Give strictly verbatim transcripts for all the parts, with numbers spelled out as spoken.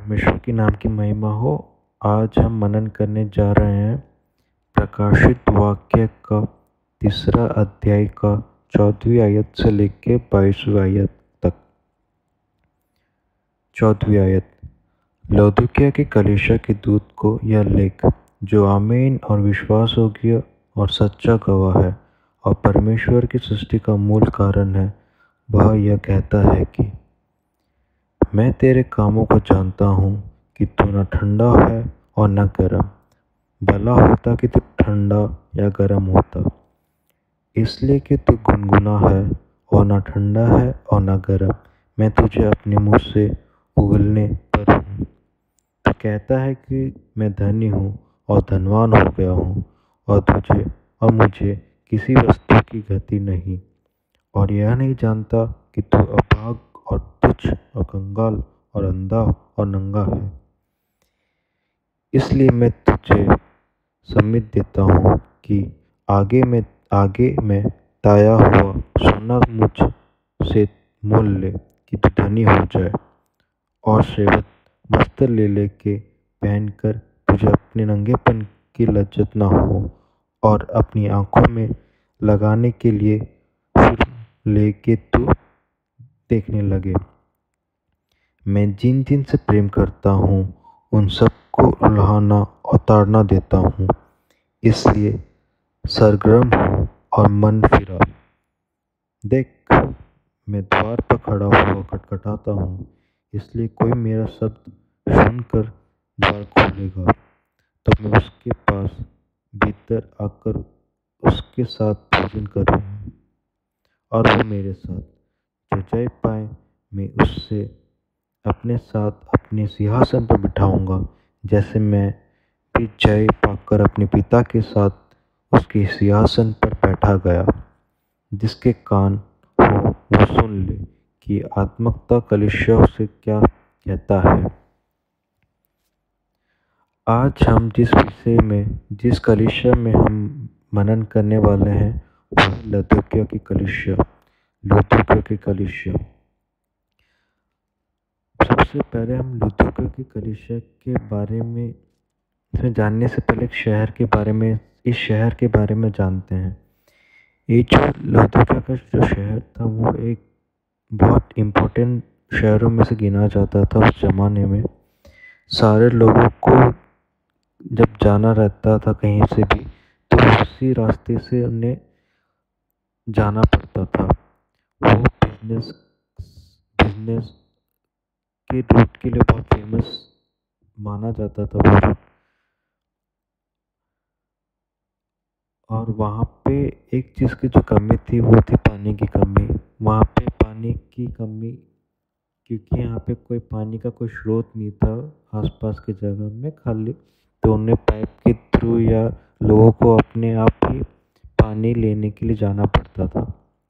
परमेश्वर के नाम की महिमा हो। आज हम मनन करने जा रहे हैं प्रकाशित वाक्य का तीसरा अध्याय का चौदहवीं आयत से लेकर बाईसवीं आयत तक। चौदहवीं आयत, लौदीकिया की कलीसिया के दूत को यह लिख, जो आमीन और विश्वास योग्य और सच्चा गवाह है और परमेश्वर की सृष्टि का मूल कारण है, वह यह कहता है कि मैं तेरे कामों को जानता हूँ कि तू न ठंडा है और न गर्म। भला होता कि तू ठंडा या गर्म होता, इसलिए कि तू गुनगुना है और न ठंडा है और न गर्म, मैं तुझे अपने मुँह से उगलने पर हूँ। तू कहता है कि मैं धनी हूँ और धनवान हो गया हूँ और तुझे और मुझे किसी वस्तु की गति नहीं, और यह नहीं जानता कि तू अभाग और तुच्छ और कंगाल और अंधा और नंगा है। इसलिए मैं तुझे सम्मति देता हूँ कि आगे में आगे में ताया हुआ सोना मुझ से मोल ले कि तू धनी हो जाए, और सेवक वस्त्र ले लेके पहनकर तुझे अपने नंगेपन की लज्जत न हो, और अपनी आंखों में लगाने के लिए सुर्ख लेके तू देखने लगे। मैं जिन जिन से प्रेम करता हूँ उन सबको उल्हाना और ताड़ना देता हूँ। इसलिए सरगर्म हो और मन फिरा। देख, मैं द्वार पर खड़ा हुआ खटखटाता हूँ, इसलिए कोई मेरा शब्द सुनकर द्वार खोलेगा तो मैं उसके पास भीतर आकर उसके साथ भोजन करूँगा और वो मेरे साथ। जो जय पाए मैं उससे अपने साथ अपने सिंहासन पर बिठाऊंगा, जैसे मैं भी जय पाकर अपने पिता के साथ उसके सिंहासन पर बैठा गया। जिसके कान हो वो सुन ले कि आत्मिकता कलीसिया से क्या कहता है। आज हम जिस विषय में जिस कलीसिया में हम मनन करने वाले हैं वह लौदीकिया की कलीसिया लौदीकिया की कलीसिया सबसे पहले हम लौदीकिया की कलीसिया के बारे में इसमें जानने से पहले एक शहर के बारे में इस शहर के बारे में जानते हैं। ये जो लौदीकिया का जो शहर था वो एक बहुत इम्पोर्टेंट शहरों में से गिना जाता था उस ज़माने में। सारे लोगों को जब जाना रहता था कहीं से भी तो उसी रास्ते से उन्हें जाना पड़ता था। वो बिजनेस बिजनेस के रूट के लिए बहुत फेमस माना जाता था वो रूट। और वहाँ पे एक चीज़ की जो कमी थी वो थी पानी की कमी। वहाँ पे पानी की कमी क्योंकि यहाँ पे कोई पानी का कोई स्रोत नहीं था आसपास की जगह में खाली, तो उन्हें पाइप के थ्रू या लोगों को अपने आप ही पानी लेने के लिए जाना पड़ता था।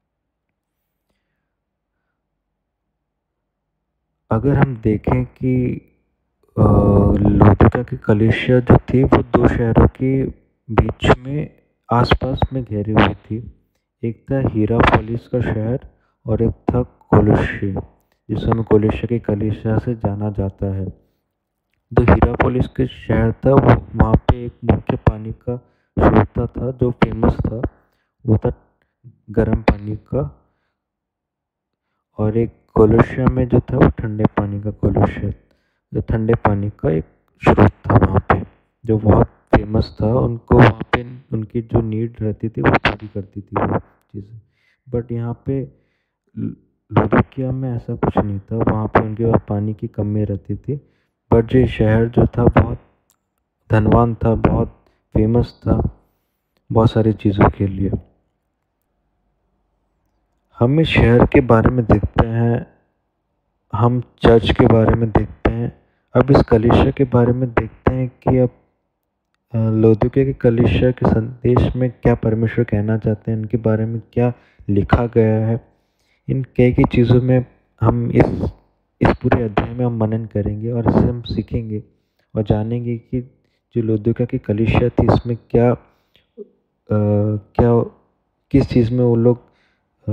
अगर हम देखें कि लौदीकिया की कलीसिया जो थी वो दो शहरों के बीच में आसपास में घेरी हुई थी। एक था हिरापोलिस का शहर और एक था कोलोस्से, जिसे हमें कोलोस्से की कलीसिया से जाना जाता है। जो हिरापोलिस के शहर था वो वहाँ पे एक मुख्य पानी का स्रोत था जो फेमस था, वो था गर्म पानी का। और एक कोलोस्से में जो था वो ठंडे पानी का कोलोस्से जो ठंडे पानी का एक स्रोत था वहाँ पे जो बहुत फेमस था। उनको वहाँ पे उनकी जो नीड रहती थी वो पूरी करती थी वो चीज़ें। बट यहाँ पे लौदीकिया में ऐसा कुछ नहीं था, वहाँ पे उनके पास पानी की कमी रहती थी। बट ये शहर जो था बहुत धनवान था, बहुत फेमस था बहुत सारी चीज़ों के लिए। हम इस शहर के बारे में देखते हैं, हम चर्च के बारे में देखते हैं। अब इस कलीसिया के बारे में देखते हैं कि अब लौदीकिया के कलीसिया के संदेश में क्या परमेश्वर कहना चाहते हैं, इनके बारे में क्या लिखा गया है। इन कई कई चीज़ों में हम इस इस पूरे अध्याय में हम मनन करेंगे और इससे हम सीखेंगे और जानेंगे कि जो लौदीकिया की कलीसिया थी इसमें क्या आ, क्या किस चीज़ में वो लोग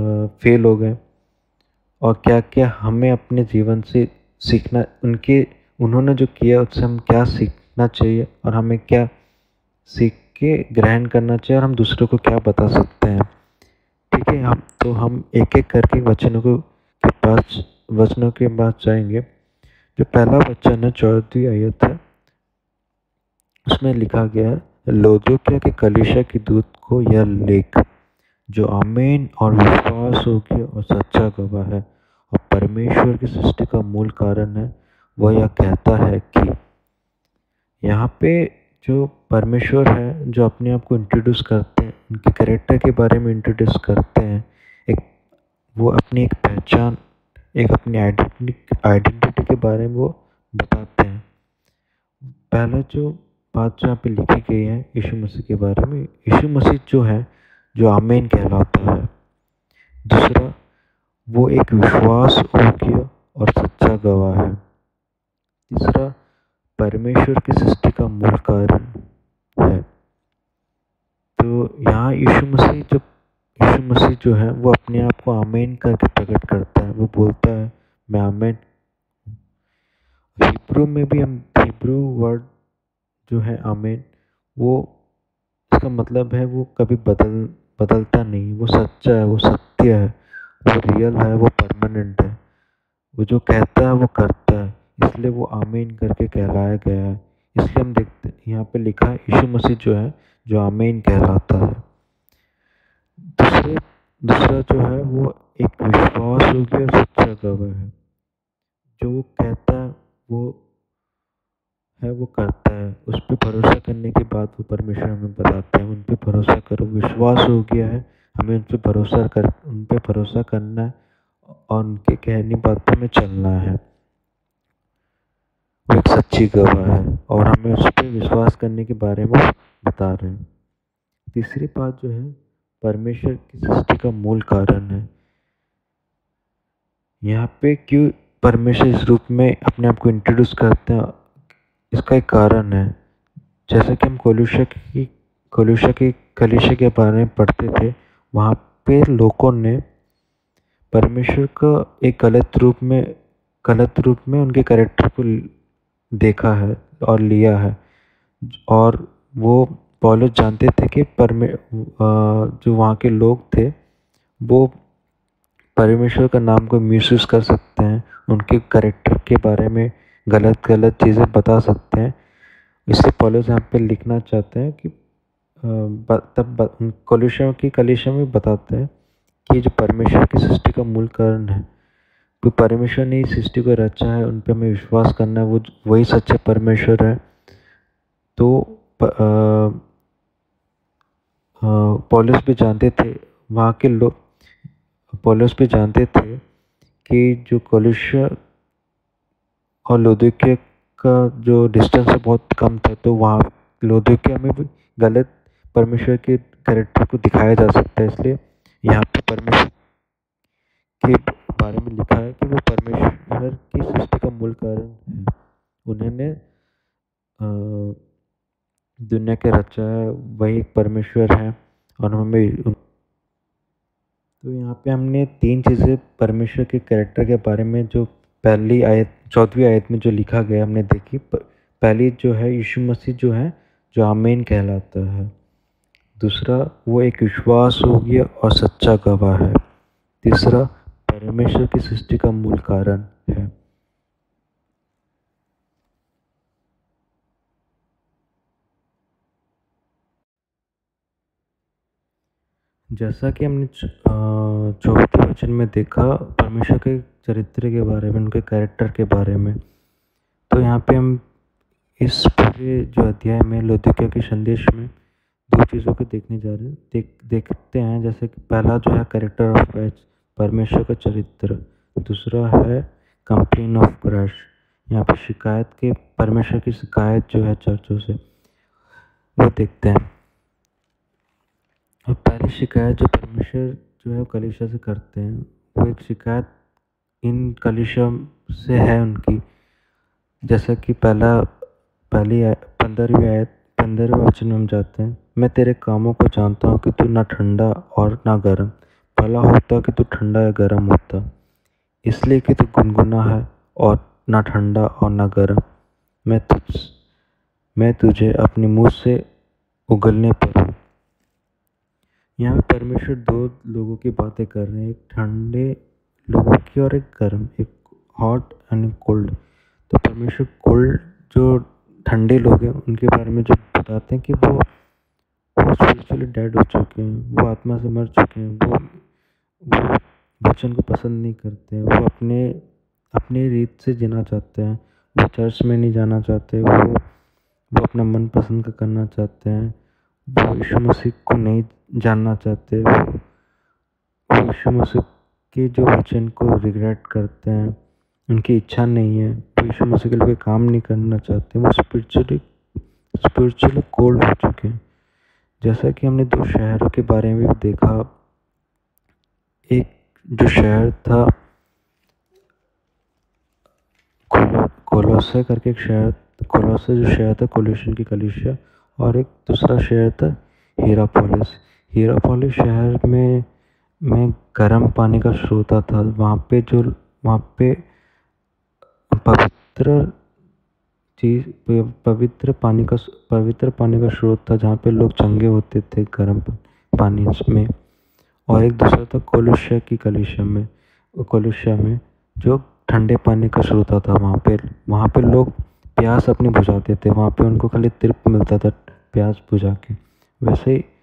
फेल हो गए और क्या क्या हमें अपने जीवन से सीखना, उनके उन्होंने जो किया उससे हम क्या सीखना चाहिए और हमें क्या सीख के ग्रहण करना चाहिए और हम दूसरों को क्या बता सकते हैं। ठीक है, हम तो हम एक एक करके वचनों को के पास वचनों के पास जाएंगे। जो पहला वचन है चौदहवीं आयत है, उसमें लिखा गया है, लौदीकिया के कलीसिया की दूत को यह लेख, जो आमीन और विश्वास योग्य और सच्चा गवाह है और परमेश्वर की सृष्टि का मूल कारण है, वह यह कहता है कि। यहाँ पे जो परमेश्वर है जो अपने आप को इंट्रोड्यूस करते हैं, उनके कैरेक्टर के बारे में इंट्रोड्यूस करते हैं, एक वो अपनी एक पहचान, एक अपनी आइडेंटिटी आइडेंटिटी के बारे में वो बताते हैं। पहला जो बात जो यहाँ पे लिखी गई है यीशु मसीह के बारे में, यीशु मसीह जो है जो आमीन कहलाता है। दूसरा, वो एक विश्वास योग्य और सच्चा गवाह है। तीसरा, परमेश्वर की सृष्टि का मूल कारण है। तो यहाँ यीशु मसीह जो यीशु मसीह जो है वो अपने आप को आमीन करके प्रकट करता है। वो बोलता है मैं आमीन। हिब्रू में भी हम हिब्रू वर्ड जो है आमीन, वो इसका मतलब है वो कभी बदल बदलता नहीं, वो सच्चा है, वो सत्य है, वो रियल है, वो परमानेंट है। वो जो कहता है वो करता है, इसलिए वो आमीन करके कहलाया गया है। इसलिए हम देखते यहाँ पे लिखा है यीशु मसीह जो है जो आमीन कहलाता है। दूसरे दूसरा जो है वो एक विश्वास योग्य और सच्चा गवाह है। जो वो कहता है वो है वो करता है, उस पर भरोसा करने के बाद वो परमेश्वर हमें बताते हैं उन पर भरोसा करो। विश्वास हो गया है, हमें उन पर भरोसा कर उन पर भरोसा करना है और उनके कहनी बातों में चलना है। वो एक सच्ची गवाह है और हमें उस पर विश्वास करने के बारे में बता रहे हैं। तीसरी बात जो है परमेश्वर की सृष्टि का मूल कारण है। यहाँ पे क्यों परमेश्वर इस रूप में अपने आप को इंट्रोड्यूस करते हैं, इसका एक कारण है। जैसे कि हम कोलुष्य की कोलुष्य की कलीसिया के बारे में पढ़ते थे, वहाँ पे लोगों ने परमेश्वर को एक गलत रूप में गलत रूप में उनके कैरेक्टर को देखा है और लिया है। और वो पौलुस जानते थे कि परमे जो वहाँ के लोग थे वो परमेश्वर का नाम को मिसयूज़ कर सकते हैं, उनके कैरेक्टर के बारे में गलत गलत चीज़ें बता सकते हैं। इसलिए पौलुस यहाँ पे लिखना चाहते हैं कि तब कलीसिया की कलीसिया में बताते हैं कि जो परमेश्वर की सृष्टि का मूल कारण है, तो परमेश्वर ने इस सृष्टि को रचा है, उन पर हमें विश्वास करना है, वो वही सच्चे परमेश्वर है। तो पौलुस भी जानते थे, वहाँ के लोग पौलुस भी जानते थे कि जो कलीसिया और लौदीकिया का जो डिस्टेंस है बहुत कम था, तो वहाँ लौदीकिया में भी गलत परमेश्वर के कैरेक्टर को दिखाया जा सकता है। इसलिए यहाँ पे परमेश्वर के बारे में लिखा है कि वो परमेश्वर की सृष्टि का मूल कारण है। उन्होंने दुनिया के रचा है, वही परमेश्वर है और हमें। तो यहाँ पे हमने तीन चीज़ें परमेश्वर के कैरेक्टर के बारे में जो पहली आयत चौदहवीं आयत में जो लिखा गया हमने देखी। पहली जो है यीशु मसीह जो है जो आमीन कहलाता है। दूसरा, वो एक विश्वास योग्य और सच्चा गवाह है। तीसरा, परमेश्वर की सृष्टि का मूल कारण है। जैसा कि हमने चौथे वचन में देखा परमेश्वर के चरित्र के बारे में, उनके कैरेक्टर के बारे में, तो यहाँ पे हम इस पूरे जो अध्याय में लौदीकिया के संदेश में दो चीज़ों को देखने जा रहे हैं देख देखते हैं। जैसे कि पहला जो है कैरेक्टर ऑफ क्राइस्ट, परमेश्वर का चरित्र। दूसरा है कंप्लेन ऑफ क्राइस्ट, यहाँ पे शिकायत के परमेश्वर की शिकायत जो है चर्चों से, वो देखते हैं। और पहली शिकायत जो परमेश्वर जो है कलीसिया से करते हैं, वो एक शिकायत इन कलीसिया से है उनकी। जैसा कि पहला पहली पंद्रहवीं आयत पंद्रहवें वचन में हम जाते हैं, मैं तेरे कामों को जानता हूँ कि तू ना ठंडा और ना गर्म। भला होता कि तू ठंडा या गर्म होता, इसलिए कि तू गुनगुना है और ना ठंडा और ना गर्म, मैं तुझ मैं तुझे अपने मुंह से उगलने पर हूँ। यहाँ पे परमेश्वर दो लोगों की बातें कर रहे हैं, एक ठंडे लोगों की और एक गर्म, एक हॉट एंड कोल्ड। तो परमेश्वर कोल्ड जो ठंडे लोग हैं उनके बारे में जो बताते हैं कि वो वो स्पिरिचुअली डेड हो चुके हैं, वो आत्मा से मर चुके हैं, वो वो वचन को पसंद नहीं करते हैं, वो अपने अपनी रीत से जीना चाहते हैं, वो चर्च में नहीं जाना चाहते, वो वो अपना मन पसंद का करना चाहते हैं, वो यीशु मसीह को नहीं जानना चाहते, वो वो यीशु मसीह के जो वचन को रिग्रेट करते हैं, उनकी इच्छा नहीं है, वो यीशु मसीह के लिए काम नहीं करना चाहते, वो स्पिरिचुअली स्पिरिचुअली कोल्ड हो चुके हैं। जैसा कि हमने दो शहरों के बारे में भी देखा, एक जो शहर था कोलोसे करके एक शहर, कोलोसे जो शहर था कोलोशन की कलीसिया, और एक दूसरा शहर था हीरापोलिस। हीरापोलिस शहर में में गर्म पानी का स्रोत था। वहाँ पे जो वहाँ पे पवित्र चीज पवित्र पानी का पवित्र पानी का स्रोत था, जहाँ पे लोग चंगे होते थे गर्म पानी में। और एक दूसरा था कोलुष्या की कलीसिया में कोलुष्या में जो ठंडे पानी का स्रोत था। वहाँ पे वहाँ पे लोग प्यास अपनी बुझाते थे, वहाँ पे उनको खाली तृप्त मिलता था प्यास बुझा के। वैसे ही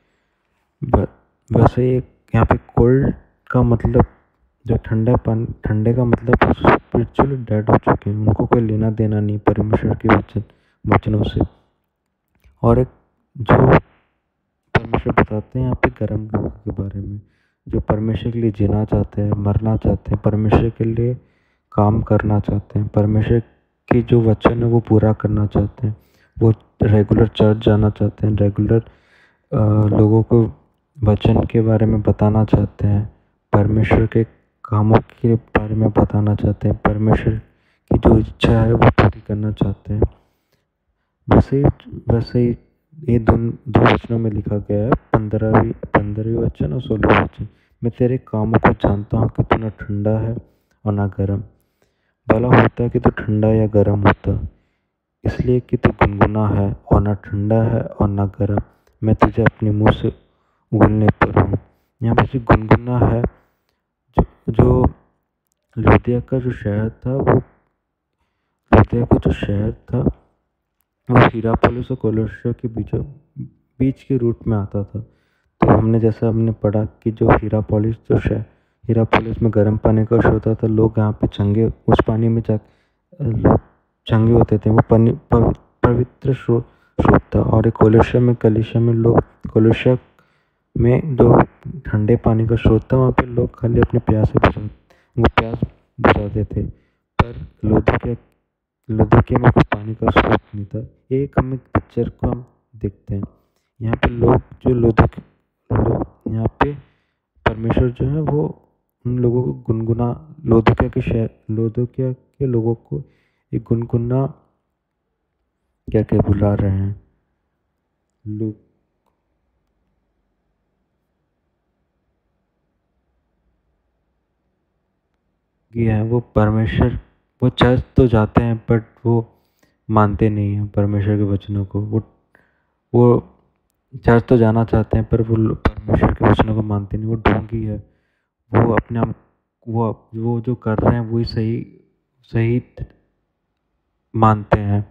वैसे ही यहाँ पे कोल्ड का मतलब जो ठंडा पानी, ठंडे का मतलब स्पिरिचुअली डेड हो चुके हैं, उनको कोई लेना देना नहीं परमेश्वर के वचन वचनों से। और एक जो परमेश्वर बताते हैं यहाँ पे गर्म लोगों के बारे में, जो परमेश्वर के लिए जीना चाहते हैं, मरना चाहते हैं, परमेश्वर के लिए काम करना चाहते हैं, परमेश्वर की जो वचन है वो पूरा करना चाहते हैं, वो रेगुलर चर्च जाना चाहते हैं, रेगुलर लोगों को वचन के बारे में बताना चाहते हैं, परमेश्वर के कामों के बारे में बताना चाहते हैं, परमेश्वर की जो इच्छा है वो पूरी करना चाहते हैं। वैसे ही वैसे ही ये दो दो वचनों में लिखा गया है, पंद्रहवीं पंद्रहवीं वचन और सोलहवीं वचन। मैं तेरे कामों को जानता हूँ कि तू न ठंडा है और न गर्म। भला होता कि तू ठंडा या गर्म होता, इसलिए कि तू गुनगुना है और न ठंडा है और न गर्म, मैं तुझे अपने मुंह से उगलने पर हूँ। यहाँ पे जो गुनगुना है, जो जो लुदिया का जो शहर था, वो लुदिया का जो शहर था वो हीरापोलिस और कोलोसिया के बीचों बीच के रूट में आता था। तो हमने जैसा हमने पढ़ा कि जो हीरापोलिस जो शहर हीरापोलिस में गर्म पानी का स्रोत था, लोग यहाँ पे चंगे उस पानी में जा लोग चंगे होते थे, वो पानी पवित्र स्रोत था। और एक कोलोसिया में कलीसिया में लोग कोलोसिया में जो ठंडे पानी का स्रोत था, वहाँ पे लोग खाली अपने प्यास बुझा वो प्यास बुझाते थे। पर लुधिया लुधिया में कोई पानी का स्रोत नहीं था। एक हम एक पिक्चर को हम देखते हैं, यहाँ पे लोग जो लुधिया लोग यहाँ पे परमेश्वर जो है वो उन लोगों को गुनगुना लुधिया के शहर लुधिया के लोगों को एक गुनगुना क्या क्या बुला रहे हैं लोग है। वो परमेश्वर वो चर्च तो जाते हैं बट वो मानते नहीं हैं परमेश्वर के वचनों को। वो वो चर्च तो जाना चाहते हैं पर वो परमेश्वर के वचनों को मानते नहीं। वो ढोंगी है, वो अपने आप वो वो जो कर रहे हैं वही सही सही मानते हैं।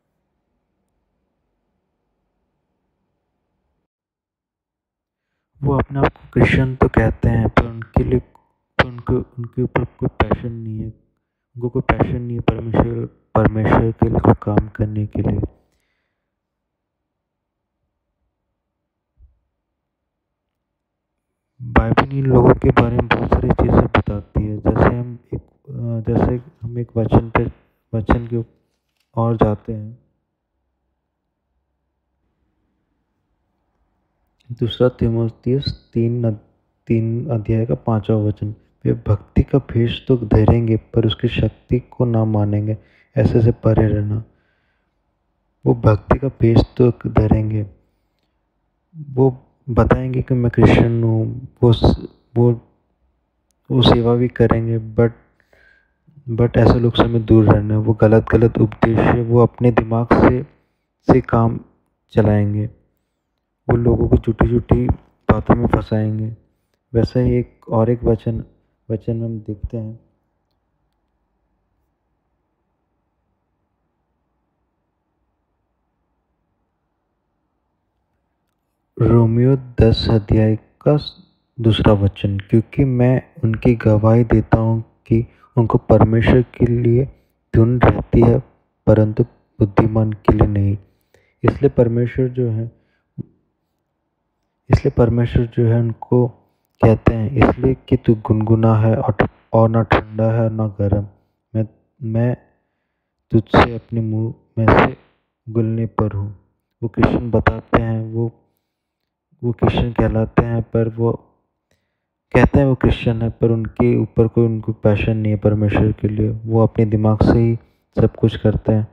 वो अपने आप को क्रिश्चियन तो कहते हैं पर उनके लिए पर उनको उनके ऊपर कोई पैशन नहीं है, उनको कोई पैशन नहीं है परमेश्वर परमेश्वर के लिए काम करने के लिए। बाइबल इन लोगों के बारे में बहुत सारी चीज़ें बताती है। जैसे हम एक जैसे हम एक वचन पे वचन के और जाते हैं, दूसरा तीमुथियुस तीन तीन अध्याय का पांचवा वचन, वे भक्ति का भेष तो धरेंगे पर उसकी शक्ति को ना मानेंगे, ऐसे से परे रहना। वो भक्ति का भेष तो धरेंगे, वो बताएंगे कि मैं क्रिश्चियन हूँ, वो वो वो सेवा भी करेंगे, बट बट ऐसे लोग से हमें दूर रहना है। वो गलत गलत उपदेश है, वो अपने दिमाग से से काम चलाएंगे, वो लोगों को झूठी झूठी बातों में फंसाएंगे। वैसा ही एक और एक वचन वचन में हम देखते हैं, रोमियो दस अध्याय का दूसरा वचन, क्योंकि मैं उनकी गवाही देता हूँ कि उनको परमेश्वर के लिए धुन रहती है, परंतु बुद्धिमान के लिए नहीं। इसलिए परमेश्वर जो है इसलिए परमेश्वर जो है उनको कहते हैं, इसलिए कि तू गुनगुना है और और ना ठंडा है ना गर्म, मैं मैं तुझसे अपने मुंह में से गुलने पर हूँ। वो क्रिश्चियन बताते हैं, वो वो क्रिश्चियन कहलाते हैं, पर वो कहते हैं वो क्रिश्चियन है, पर उनके ऊपर कोई उनको पैशन नहीं है परमेश्वर के लिए। वो अपने दिमाग से ही सब कुछ करते हैं।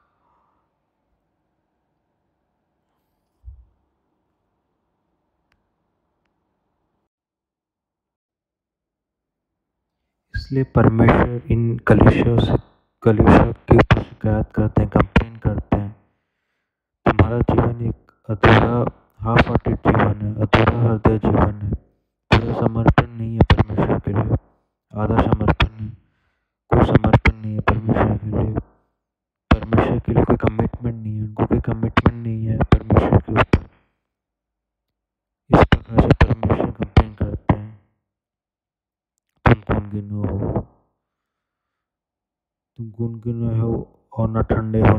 इसलिए परमेश्वर इन कलीसियों से कलीसियों के ऊपर शिकायत करते हैं, कंप्लेन करते हैं, तुम्हारा जीवन एक अधूरा हाफ हार्टेड जीवन है, अधूरा हृदय जीवन है, पूरा समर्पण नहीं है परमेश्वर के लिए, आधा समर्पण नहीं, कोई समर्पण नहीं है परमेश्वर के लिए, परमेश्वर के लिए कोई कमिटमेंट नहीं है, उनको कोई कमिटमेंट नहीं है परमेश्वर के ऊपर। इस प्रकार से परमेश्वर कंप्लेन करते हैं, तुम कौन गिनो हो, तुम गुनगुने हो और न ठंडे हो।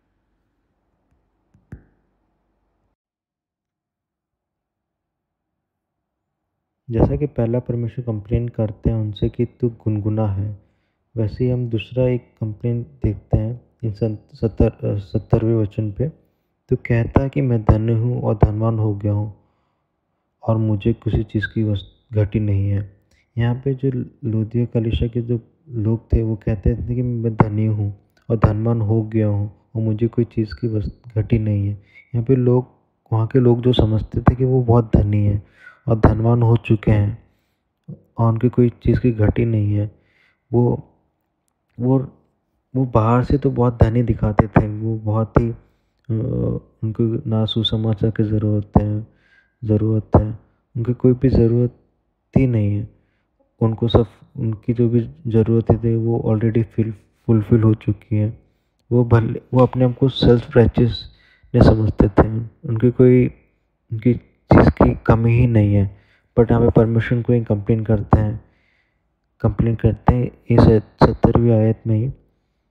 जैसा कि पहला परमेश्वर कंप्लेन करते हैं उनसे कि तू गुनगुना है, वैसे ही हम दूसरा एक कंप्लेन देखते हैं इन सत्तर सत्तरवें वचन पे। तो कहता है कि मैं धन्य हूँ और धनवान हो गया हूँ और मुझे किसी चीज़ की घटी नहीं है। यहाँ पे जो लुदिया कलीसिया के जो लोग थे वो कहते थे कि मैं धनी हूँ और धनवान हो गया हूँ और मुझे कोई चीज़ की घटी नहीं है। यहाँ पे लोग, वहाँ के लोग जो समझते थे कि वो बहुत धनी है और धनवान हो चुके हैं और उनकी कोई चीज़ की घटी नहीं है, वो वो वो बाहर से तो बहुत धनी दिखाते थे, वो बहुत ही उनको ना सुसमाचार की ज़रूरत है ज़रूरत है उनकी कोई भी ज़रूरत ही नहीं है। उनको सब, उनकी जो भी ज़रूरतें थी वो ऑलरेडी फिल फुलफिल हो चुकी है। वो भले वो अपने आप को सेल्फ राइचियस नहीं समझते थे, उनकी कोई उनकी चीज़ की कमी ही नहीं है। बट यहाँ पे परमेश्वर को ही कंप्लेन करते हैं कंप्लेन करते हैं इस सत्तरवीं आयत में ही,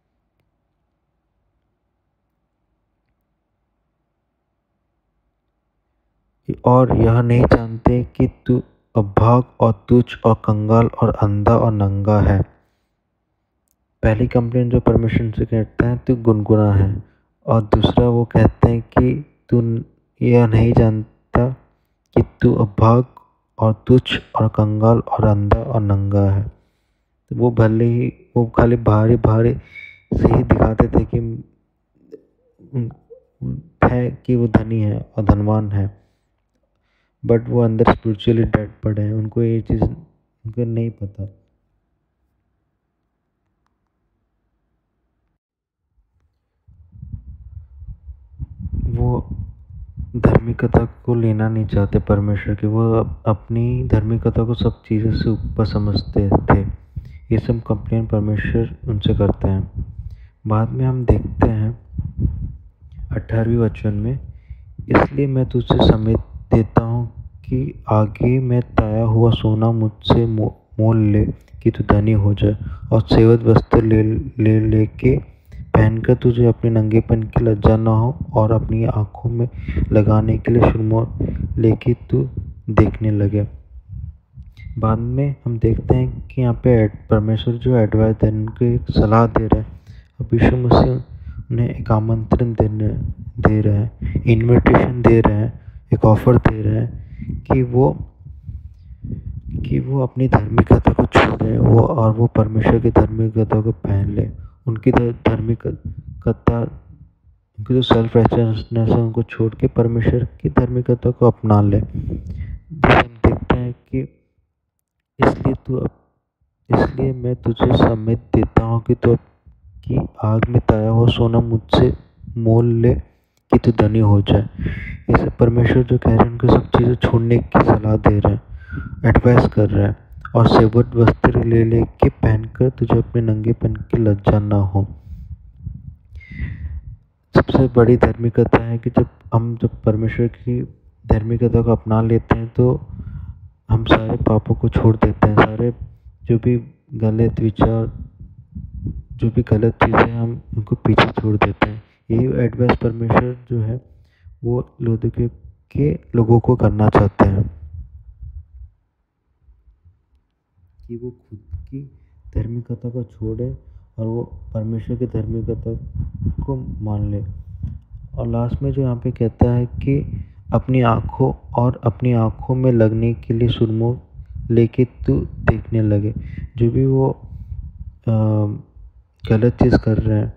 और यह नहीं जानते कि तू अभाग और तुच्छ और कंगाल और अंधा और नंगा है। पहली कंप्लेन जो परमेश्वर से कहते हैं तू गुनगुना है, और दूसरा वो कहते हैं कि तू यह नहीं जानता कि तू अभाग और तुच्छ और कंगाल और अंधा और नंगा है। तो वो भले ही वो खाली भारी भारी से ही दिखाते थे कि है कि वो धनी है और धनवान है, बट वो अंदर स्पिरिचुअली डेड पड़े हैं, उनको ये चीज़ उनको नहीं पता। वो धार्मिकता को लेना नहीं चाहते परमेश्वर की, वो अपनी धार्मिकता को सब चीज़ों से ऊपर समझते थे। ये सब कंप्लेन परमेश्वर उनसे करते हैं। बाद में हम देखते हैं अठारहवीं वचन में, इसलिए मैं तुझसे समेत देता हूँ कि आगे मैं ताया हुआ सोना मुझसे मोल ले कि तू धनी हो जाए, और सेवत वस्त्र ले ले लेके पहनकर तुझे अपने नंगेपन की लज्जा न हो, और अपनी आंखों में लगाने के लिए सुरमा लेके तू देखने लगे। बाद में हम देखते हैं कि यहाँ पे परमेश्वर जो एडवाइस दे उनको एक सलाह दे रहे हैं। अब यीशु मसीह उन्हें एक आमंत्रण देने दे रहे हैं, इनविटेशन दे रहे हैं, एक ऑफर दे रहे हैं कि वो कि वो अपनी धार्मिकता को छोड़े वो और वो परमेश्वर की धार्मिकता को पहन ले। उनकी धार्मिकता, उनकी जो सेल्फ राइचियसनेस है उनको छोड़ के परमेश्वर की धार्मिकता को अपना ले। जैसे हम देखते हैं कि इसलिए तू इसलिए मैं तुझे सम्मति देता हूँ कि तू कि आग में ताया हुआ सोना मुझसे मोल ले कि तू धनी हो जाए। इसे परमेश्वर जो कह रहे हैं उनको सब चीज़ें छोड़ने की सलाह दे रहे हैं, एडवाइस कर रहे हैं, और सेवट वस्त्र ले ले के पहनकर तुझे अपने नंगेपन की लज्जा ना हो। सबसे बड़ी धार्मिकता है कि जब हम जब परमेश्वर की धार्मिकता को अपना लेते हैं तो हम सारे पापों को छोड़ देते हैं, सारे जो भी गलत विचार, जो भी गलत चीज़ें हम उनको पीछे छोड़ देते हैं। यही एडवाइस परमेश्वर जो है वो लौदीकिया के लोगों को करना चाहते हैं कि वो खुद की धार्मिकता को छोड़े और वो परमेश्वर की धार्मिकता को मान ले। और लास्ट में जो यहाँ पे कहता है कि अपनी आँखों और अपनी आँखों में लगने के लिए सुरमों लेके तू देखने लगे। जो भी वो आ, गलत चीज़ कर रहे हैं,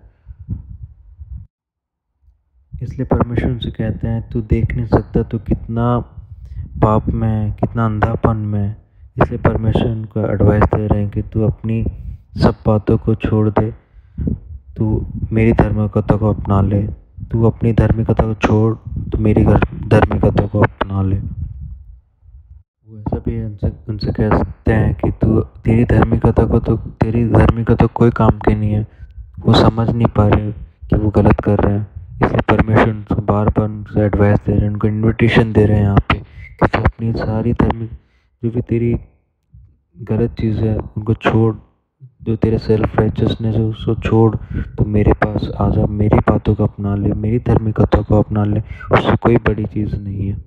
इसलिए परमेश्वर उनसे कहते हैं तू देख नहीं सकता, तू कितना पाप में है, कितना अंधापन में है। इसलिए परमेश्वर उनको एडवाइस दे रहे हैं कि तू अपनी सब बातों को छोड़ दे, तू मेरी धार्मिकता को अपना ले, तू अपनी धार्मिकता को छोड़, तू मेरी धार्मिकता को अपना ले। वो ऐसा भी उनसे उनसे कह सकते हैं कि तू तेरी धार्मिकता को तो तेरी धार्मिकता कोई काम की नहीं है। वो समझ नहीं पा रहे कि वो गलत कर रहे हैं, इसलिए परमेश्वर उनको बार बार उनसे एडवाइस दे रहे हैं, उनको इन्विटेशन दे रहे हैं यहाँ पे कि तू अपनी सारी धार्मिक जो भी तेरी गलत चीज़ है उनको छोड़, जो तेरे सेल्फ राइचसनेस है उसको छोड़, तो मेरे पास आ जा, मेरी बातों को अपना ले, मेरी धार्मिकता को अपना ले, उससे कोई बड़ी चीज़ नहीं है।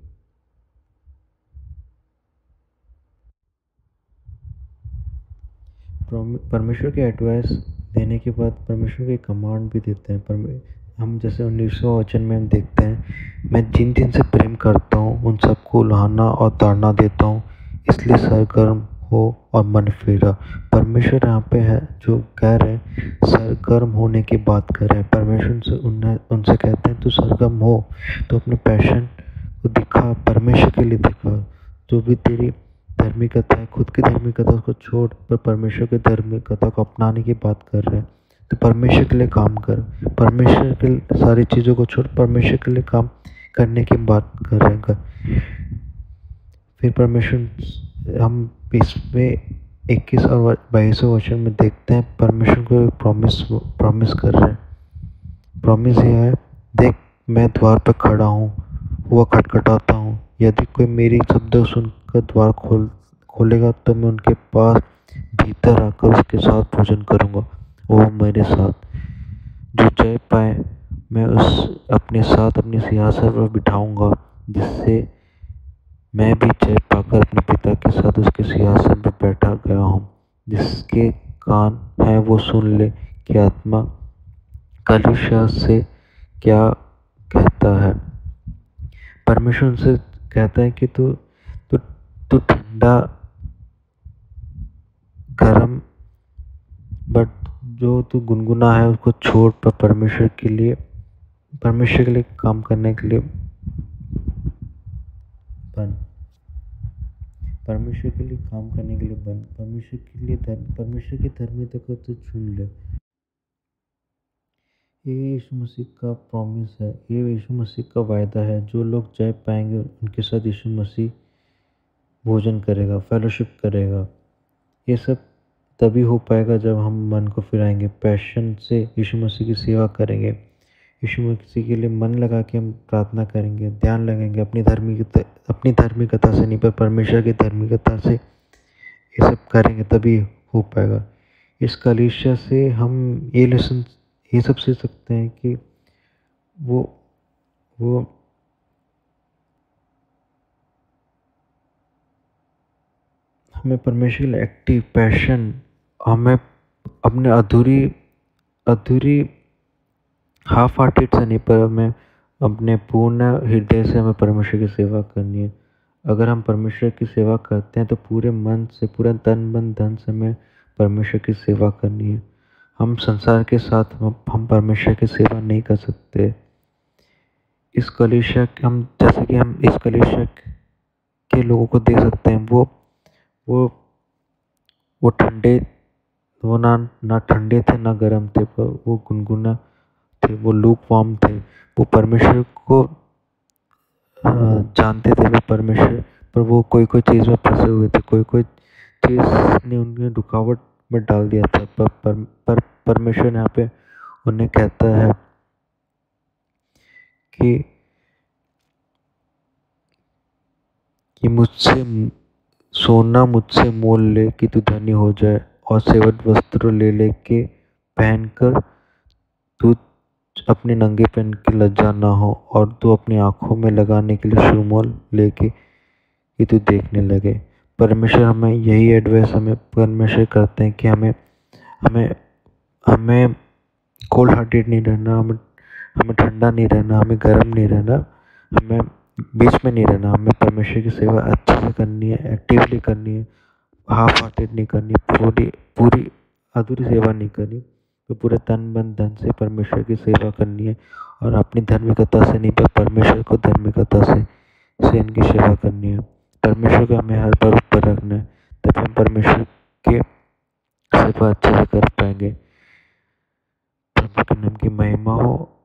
परमेश्वर के एडवाइस देने के बाद परमेश्वर के कमांड भी देते हैं। हम जैसे उन्नीसवें वचन में हम देखते हैं, मैं जिन जिन से प्रेम करता हूँ उन सबको उल्हाना और ताड़ना देता हूँ, इसलिए सरगर्म हो और मन फिरा। परमेश्वर यहाँ पे है जो कह रहे हैं, सरगर्म होने की बात कर रहे हैं। परमेश्वर उनसे उन्हें उनसे कहते हैं तू सरगर्म हो, तो अपने पैशन को दिखा, परमेश्वर के लिए दिखा। जो भी तेरी धार्मिकता है, खुद की धार्मिकता को छोड़ पर परमेश्वर की धार्मिकता को अपनाने की बात कर रहे हैं। तो परमेश्वर के लिए काम कर, परमेश्वर के सारी चीज़ों को छोड़ परमेश्वर के लिए काम करने की बात कर रहे हैं। फिर परमेश्वर हम बीसवें इक्कीस और बाईसवें वचन में देखते हैं, परमेश्वर को प्रॉमिस प्रॉमिस कर रहे हैं। प्रॉमिस ये है, देख मैं द्वार पर खड़ा हूँ, वह खटखटाता हूँ, यदि कोई मेरी शब्द सुनकर द्वार खोल खोलेगा तो मैं उनके पास भीतर आकर उसके साथ भोजन करूँगा, वो मेरे साथ। जो जय पाए मैं उस अपने साथ अपने सिंहासन पर बिठाऊंगा, जिससे मैं भी जय पाकर अपने पिता के साथ उसके सिंहासन पर बैठा गया हूँ। जिसके कान हैं वो सुन ले कि आत्मा कलीसिया से क्या कहता है। परमेश्वर उनसे कहता है कि तू तू तू ठंडा गरम बट जो तू गुनगुना है उसको छोड़, पर परमेश्वर के लिए परमेश्वर के लिए काम करने के लिए बन, परमेश्वर के लिए काम करने के लिए बन, परमेश्वर के लिए परमेश्वर की धार्मिकता को तू चुन ले। ये यीशु मसीह का प्रॉमिस है, ये यीशु मसीह का वायदा है। जो लोग जय पाएंगे उनके साथ यीशु मसीह भोजन करेगा, फेलोशिप करेगा। ये सब तभी हो पाएगा जब हम मन को फिराएंगे, पैशन से यीशु मसीह की सेवा करेंगे, यीशु मसीह के लिए मन लगा के हम प्रार्थना करेंगे, ध्यान लगाएंगे, अपनी धार्मिकता अपनी धार्मिकता से नहीं पर परमेश्वर की धार्मिकता से ये सब करेंगे, तभी हो पाएगा। इस कलीसिया से हम ये लेसन ये सब सीख सकते हैं कि वो वो हमें परमेश्वर के लिए एक्टिव पैशन, हमें अपने अधूरी अधूरी हाफ हार्टेड से नहीं पर हमें अपने पूर्ण हृदय से हमें परमेश्वर की सेवा करनी है। अगर हम परमेश्वर की सेवा करते हैं तो पूरे मन से, पूरा तन मन धन से हमें परमेश्वर की सेवा करनी है। हम संसार के साथ हम परमेश्वर की सेवा नहीं कर सकते। इस कलीसिया हम जैसे कि हम इस कलीसिया के लोगों को देख सकते हैं, वो वो वो ठंडे वो ना ना ठंडे थे ना गर्म थे, पर वो गुनगुना थे, वो लूक वार्म थे। वो परमेश्वर को अ, जानते थे, वो परमेश्वर, पर वो कोई कोई चीज़ में फंसे हुए थे, कोई कोई चीज़ ने उन्हें रुकावट में डाल दिया था। पर, पर, पर परमेश्वर यहाँ पे उन्हें कहता है कि कि मुझसे सोना मुझसे मोल ले कि तू धनी हो जाए, और सेवट वस्त्र ले ले के पहनकर तू अपने नंगेपन की लज्जा ना हो, और तू अपनी आंखों में लगाने के लिए शुमोल लेके कि तू देखने लगे। परमेश्वर हमें यही एडवाइस हमें परमेश्वर करते हैं कि हमें हमें हमें कोल्ड हार्टेड नहीं रहना, हमें हमें ठंडा नहीं रहना, हमें गर्म नहीं रहना, हमें बीच में नहीं रहना। हमें परमेश्वर की सेवा अच्छे से करनी है, एक्टिवली करनी है, हाफ हार्टेड नहीं करनी, पूरी पूरी अधूरी सेवा नहीं करनी, तो पूरे तन मन धन से परमेश्वर की सेवा करनी है, और अपनी धार्मिकता से नहीं, पर परमेश्वर को धार्मिकता से से इनकी सेवा करनी है। परमेश्वर को हमें हर बार ऊपर रखना है, तब हम परमेश्वर के सेवा अच्छे से कर पाएंगे। प्रभु के नाम की महिमा हो।